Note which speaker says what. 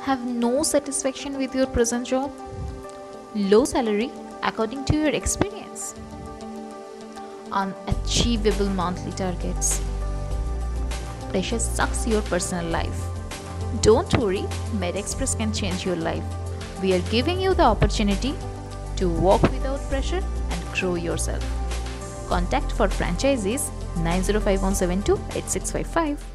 Speaker 1: Have no satisfaction with your present job? Low salary according to your experience? Unachievable monthly targets? Pressure sucks your personal life? Don't worry, MedExpress can change your life. We are giving you the opportunity to walk without pressure and grow yourself. Contact for franchisees 9051728655.